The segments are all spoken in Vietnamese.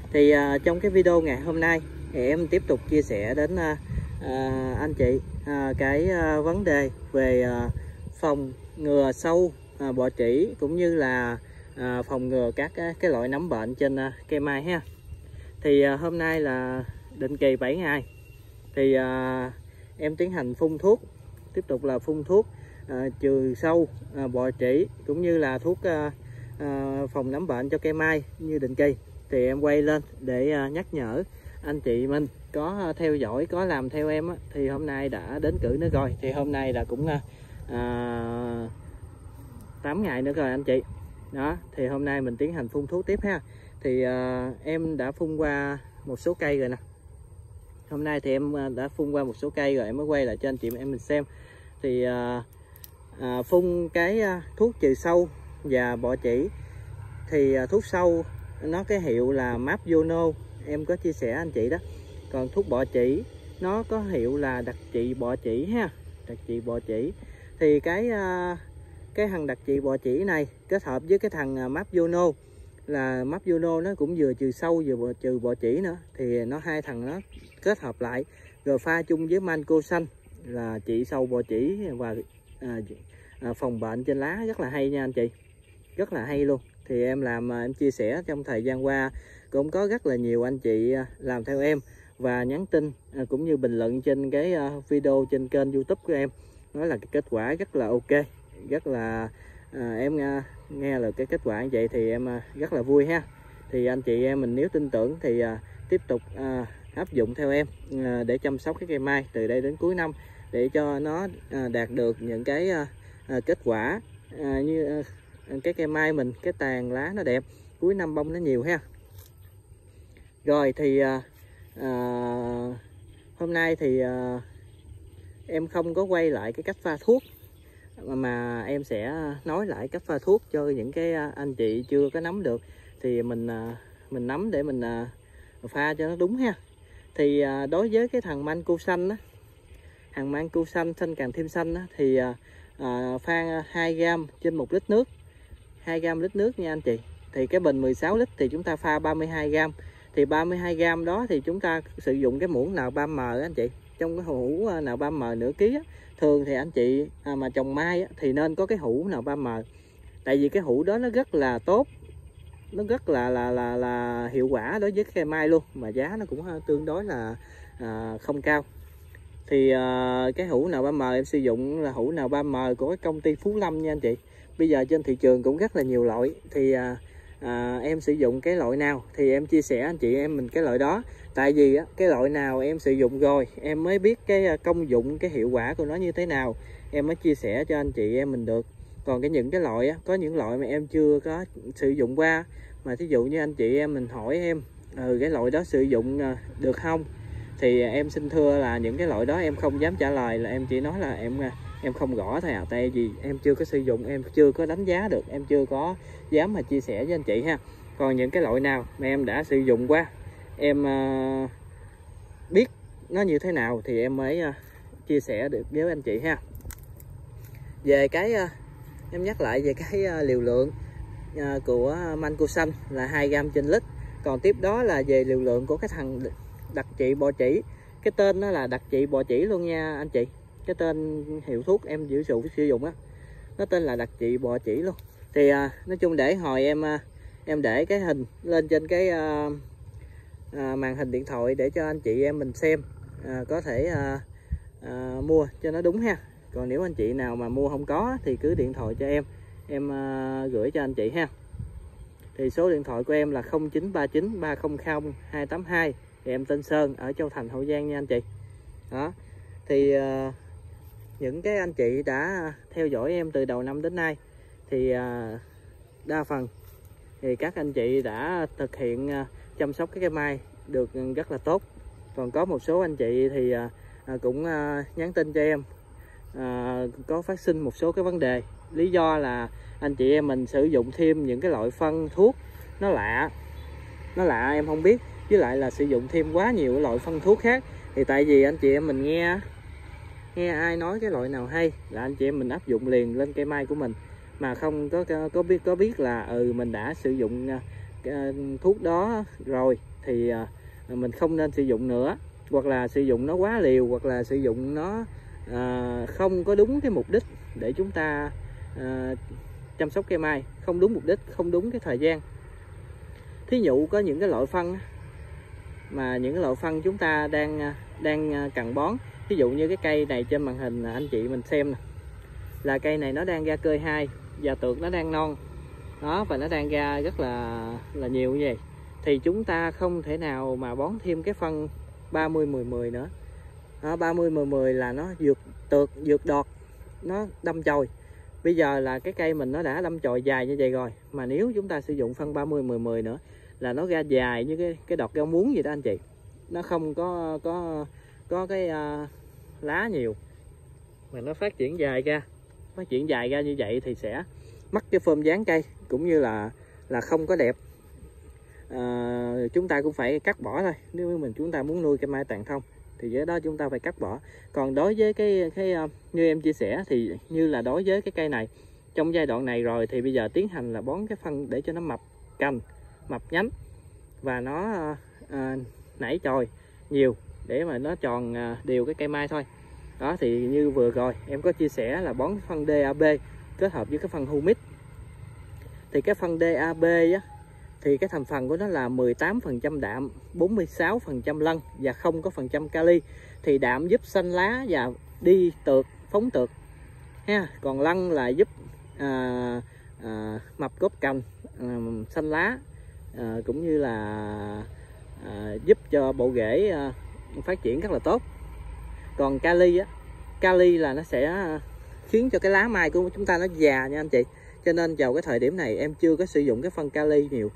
Thì trong cái video ngày hôm nay thì em tiếp tục chia sẻ đến anh chị cái vấn đề về phòng ngừa sâu bọ trĩ, cũng như là phòng ngừa các cái loại nấm bệnh trên cây mai ha. Thì hôm nay là định kỳ 7 ngày thì em tiến hành phun thuốc, tiếp tục là phun thuốc trừ sâu bọ trĩ, cũng như là thuốc phòng nấm bệnh cho cây mai như định kỳ. Thì em quay lên để nhắc nhở anh chị mình có theo dõi, có làm theo em á, thì hôm nay đã đến cử nữa rồi. Thì hôm nay là cũng 8 ngày nữa rồi anh chị. Đó, thì hôm nay mình tiến hành phun thuốc tiếp ha. Thì em đã phun qua một số cây rồi nè. Hôm nay thì em đã phun qua một số cây rồi, em mới quay lại cho anh chị em mình xem. Thì phun cái thuốc trừ sâu và bọ trĩ thì thuốc sâu nó cái hiệu là Mapjono, em có chia sẻ anh chị đó. Còn thuốc bọ trĩ nó có hiệu là đặc trị bọ trĩ ha, đặc trị bọ trĩ. Thì cái thằng đặc trị bọ trĩ này kết hợp với cái thằng Mapjono, là Mapjono nó cũng vừa trừ sâu vừa trừ bọ trĩ nữa, thì nó hai thằng nó kết hợp lại rồi pha chung với manco xanh là trị sâu bọ trĩ và phòng bệnh trên lá, rất là hay nha anh chị, rất là hay luôn. Thì em làm, em chia sẻ trong thời gian qua cũng có rất là nhiều anh chị làm theo em và nhắn tin cũng như bình luận trên cái video trên kênh YouTube của em, nói là cái kết quả rất là ok, rất là em nghe là cái kết quả như vậy thì em rất là vui ha. Thì anh chị em mình nếu tin tưởng thì tiếp tục áp dụng theo em để chăm sóc cái cây mai từ đây đến cuối năm, để cho nó đạt được những cái kết quả như cái cây mai mình, cái tàn lá nó đẹp, cuối năm bông nó nhiều ha. Rồi thì hôm nay thì em không có quay lại cái cách pha thuốc, mà em sẽ nói lại cách pha thuốc cho những cái anh chị chưa có nắm được, thì mình nắm để mình pha cho nó đúng ha. Thì đối với cái thằng manco xanh á, thằng manco xanh càng thêm xanh á, thì pha 2 gram trên 1 lít nước, 2 gram lít nước nha anh chị. Thì cái bình 16 lít thì chúng ta pha 32 gram. Thì 32 gram đó thì chúng ta sử dụng cái muỗng nào 3M anh chị. Trong cái hũ nào 3M nửa ký á, thường thì anh chị mà trồng mai á, thì nên có cái hũ nào 3M. Tại vì cái hũ đó nó rất là tốt, nó rất là hiệu quả đối với cây mai luôn, mà giá nó cũng tương đối là không cao. Thì cái hũ nào 3M em sử dụng là hũ nào 3M của cái công ty Phú Lâm nha anh chị. Bây giờ trên thị trường cũng rất là nhiều loại, thì em sử dụng cái loại nào thì em chia sẻ anh chị em mình cái loại đó. Tại vì cái loại nào em sử dụng rồi em mới biết cái công dụng, cái hiệu quả của nó như thế nào, em mới chia sẻ cho anh chị em mình được. Còn những cái loại có những loại mà em chưa có sử dụng qua, mà thí dụ như anh chị em mình hỏi em cái loại đó sử dụng được không, thì em xin thưa là những cái loại đó em không dám trả lời, là em chỉ nói là em không rõ thôi tại vì em chưa có sử dụng, em chưa có đánh giá được, em chưa có dám mà chia sẻ với anh chị ha. Còn những cái loại nào mà em đã sử dụng qua, em biết nó như thế nào thì em mới chia sẻ được với anh chị ha. Về cái em nhắc lại về cái liều lượng của manco xanh là 2 gram trên lít. Còn tiếp đó là về liều lượng của cái thằng đặc trị bọ trĩ, cái tên nó là đặc trị bọ trĩ luôn nha anh chị. Cái tên hiệu thuốc em sử dụng á, nó tên là đặc trị bọ trĩ luôn. Thì nói chung để hồi em để cái hình lên trên cái màn hình điện thoại để cho anh chị em mình xem, có thể mua cho nó đúng ha. Còn nếu anh chị nào mà mua không có thì cứ điện thoại cho em gửi cho anh chị ha. Thì số điện thoại của em là 0939 300 282. Thì em tên Sơn ở Châu Thành, Hậu Giang nha anh chị. Đó. Thì những cái anh chị đã theo dõi em từ đầu năm đến nay thì đa phần thì các anh chị đã thực hiện chăm sóc cái cây mai được rất là tốt. Còn có một số anh chị thì cũng nhắn tin cho em có phát sinh một số cái vấn đề, lý do là anh chị em mình sử dụng thêm những cái loại phân thuốc nó lạ em không biết, với lại là sử dụng thêm quá nhiều loại phân thuốc khác. Thì tại vì anh chị em mình nghe ai nói cái loại nào hay là anh chị em mình áp dụng liền lên cây mai của mình, mà không có biết là mình đã sử dụng thuốc đó rồi thì mình không nên sử dụng nữa, hoặc là sử dụng nó quá liều, hoặc là sử dụng nó không có đúng cái mục đích để chúng ta chăm sóc cây mai, không đúng mục đích, không đúng cái thời gian. Thí dụ có những cái loại phân mà những cái loại phân chúng ta đang cần bón, ví dụ như cái cây này trên màn hình anh chị mình xem nè, là cây này nó đang ra cơi 2 và tược nó đang non đó, và nó đang ra rất là nhiều như vậy, thì chúng ta không thể nào mà bón thêm cái phân 30-10-10 nữa đó. 30-10-10 là nó vượt tược, vượt đọt, nó đâm chồi. Bây giờ là cái cây mình nó đã đâm chồi dài như vậy rồi, mà nếu chúng ta sử dụng phân 30-10-10 nữa là nó ra dài như cái đọt rau muống vậy đó anh chị. Nó không có cái lá nhiều, mà nó phát triển dài ra như vậy thì sẽ mất cái form dáng cây, cũng như là không có đẹp. Chúng ta cũng phải cắt bỏ thôi, nếu chúng ta muốn nuôi cây mai tàn thông thì với đó chúng ta phải cắt bỏ. Còn đối với cái như em chia sẻ thì như là đối với cái cây này, trong giai đoạn này rồi thì bây giờ tiến hành là bón cái phân để cho nó mập cành, mập nhánh và nó nảy chồi nhiều để mà nó tròn đều cái cây mai thôi đó. Thì như vừa rồi em có chia sẻ là bón phân DAB kết hợp với cái phân humic, thì cái phân DAB á, thì cái thành phần của nó là 18% đạm, 46% lân và không có phần trăm kali. Thì đạm giúp xanh lá và đi tược, phóng tược ha. Còn lân là giúp mập gốc cành, xanh lá, cũng như là giúp cho bộ rễ phát triển rất là tốt. Còn kali á, kali là nó sẽ khiến cho cái lá mai của chúng ta nó già nha anh chị. Cho nên vào cái thời điểm này em chưa có sử dụng cái phân kali nhiều,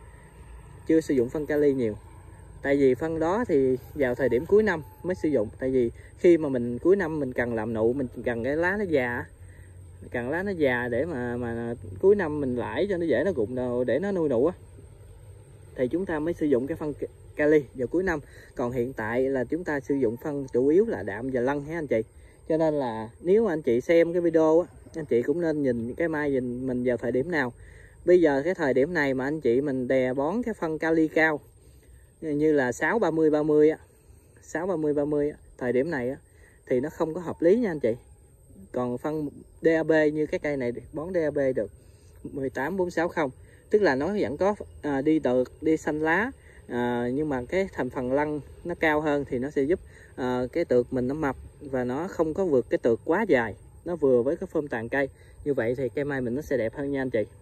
tại vì phân đó thì vào thời điểm cuối năm mới sử dụng. Tại vì khi mà mình cuối năm mình cần làm nụ, mình cần cái lá nó già, để mà cuối năm mình lãi cho nó dễ nó rụng đồ để nó nuôi nụ á, thì chúng ta mới sử dụng cái phân kali vào cuối năm. Còn hiện tại là chúng ta sử dụng phân chủ yếu là đạm và lân ha anh chị. Cho nên là nếu anh chị xem cái video á, anh chị cũng nên nhìn cái mai mình vào thời điểm nào. Bây giờ cái thời điểm này mà anh chị mình đè bón cái phân kali cao như là 6-30-30 á, 6-30-30 á, thời điểm này á, thì nó không có hợp lý nha anh chị. Còn phân DAB như cái cây này bón DAB được 18-4-6-0, tức là nó vẫn có đi tược, đi xanh lá, nhưng mà cái thành phần lân nó cao hơn thì nó sẽ giúp cái tược mình nó mập và nó không có vượt cái tược quá dài, nó vừa với cái form tàn cây. Như vậy thì cây mai mình nó sẽ đẹp hơn nha anh chị.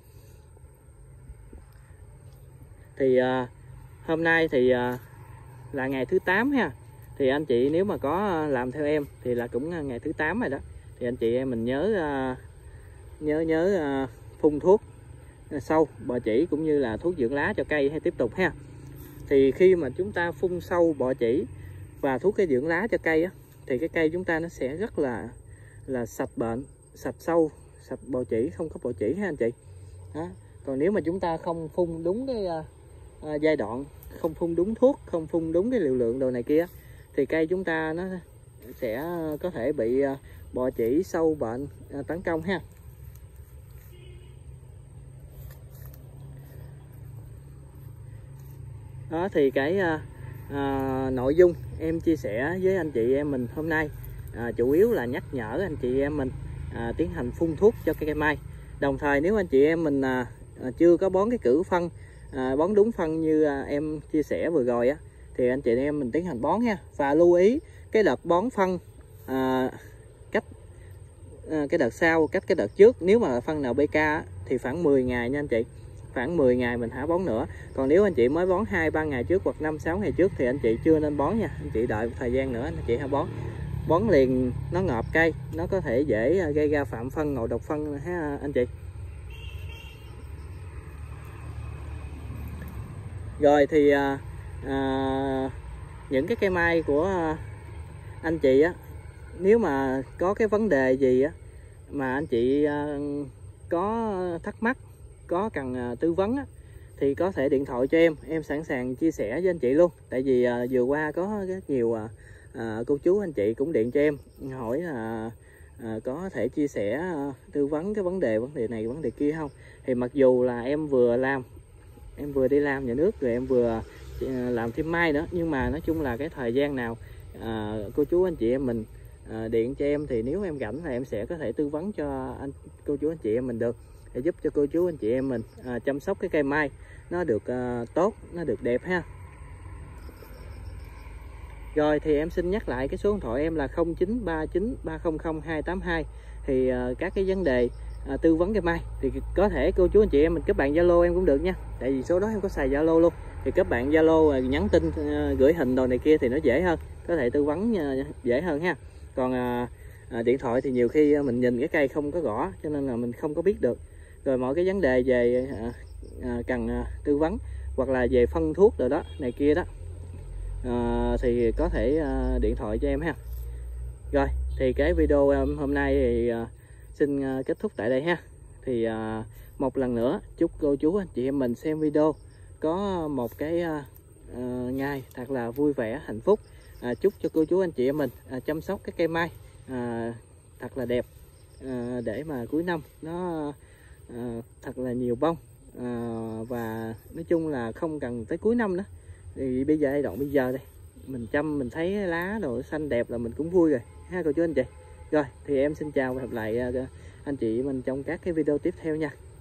Thì hôm nay thì là ngày thứ 8 ha. Thì anh chị nếu mà có làm theo em thì là cũng ngày thứ 8 rồi đó. Thì anh chị em mình nhớ phun thuốc sâu, bọ chỉ cũng như là thuốc dưỡng lá cho cây hay tiếp tục ha. Thì khi mà chúng ta phun sâu, bọ chỉ và thuốc cái dưỡng lá cho cây á, thì cái cây chúng ta nó sẽ rất là sạch bệnh, sạch sâu, sạch bọ chỉ, không có bọ chỉ ha anh chị đó. Còn nếu mà chúng ta không phun đúng cái giai đoạn, không phun đúng thuốc, không phun đúng cái liều lượng đồ này kia, thì cây chúng ta nó sẽ có thể bị bọ chỉ, sâu bệnh tấn công ha. Đó thì cái nội dung em chia sẻ với anh chị em mình hôm nay chủ yếu là nhắc nhở anh chị em mình tiến hành phun thuốc cho cây mai. Đồng thời nếu anh chị em mình chưa có bón cái cử phân, bón đúng phân như em chia sẻ vừa rồi á, thì anh chị em mình tiến hành bón nha. Và lưu ý cái đợt bón phân cách cái đợt sau cách cái đợt trước. Nếu mà phân NPK á, thì khoảng 10 ngày nha anh chị, khoảng 10 ngày mình hả bón nữa. Còn nếu anh chị mới bón 2-3 ngày trước hoặc 5-6 ngày trước thì anh chị chưa nên bón nha. Anh chị đợi một thời gian nữa anh chị hả bón liền nó ngợp cây, nó có thể dễ gây ra phạm phân, ngộ độc phân ha anh chị. Rồi thì những cái cây mai của anh chị á, nếu mà có cái vấn đề gì á mà anh chị có thắc mắc, có cần tư vấn á, thì có thể điện thoại cho em sẵn sàng chia sẻ với anh chị luôn. Tại vì vừa qua có rất nhiều cô chú anh chị cũng điện cho em hỏi là có thể chia sẻ tư vấn cái vấn đề này vấn đề kia không. Thì mặc dù là em vừa làm em vừa đi làm nhà nước rồi em vừa làm thêm mai nữa. Nhưng mà nói chung là cái thời gian nào cô chú anh chị em mình điện cho em thì nếu em rảnh là em sẽ có thể tư vấn cho cô chú anh chị em mình được, để giúp cho cô chú anh chị em mình chăm sóc cái cây mai nó được tốt, nó được đẹp ha. Rồi thì em xin nhắc lại cái số điện thoại em là 0939 300 282. Thì các cái vấn đề tư vấn cây mai thì có thể cô chú anh chị em mình kết bạn Zalo em cũng được nha, tại vì số đó em có xài Zalo luôn. Thì kết bạn Zalo nhắn tin gửi hình đồ này kia thì nó dễ hơn, có thể tư vấn dễ hơn ha. Còn điện thoại thì nhiều khi mình nhìn cái cây không có rõ cho nên là mình không có biết được. Rồi mọi cái vấn đề về cần tư vấn hoặc là về phân thuốc rồi đó này kia đó thì có thể điện thoại cho em ha. Rồi thì cái video hôm nay thì xin kết thúc tại đây ha. Thì một lần nữa chúc cô chú anh chị em mình xem video có một cái ngày thật là vui vẻ hạnh phúc. Chúc cho cô chú anh chị em mình chăm sóc cái cây mai thật là đẹp, để mà cuối năm nó thật là nhiều bông, và nói chung là không cần tới cuối năm nữa. Thì bây giờ giai đoạn bây giờ đây mình chăm mình thấy lá đồ xanh đẹp là mình cũng vui rồi ha cô chú anh chị. Rồi thì em xin chào và hẹn gặp lại anh chị mình trong các cái video tiếp theo nha.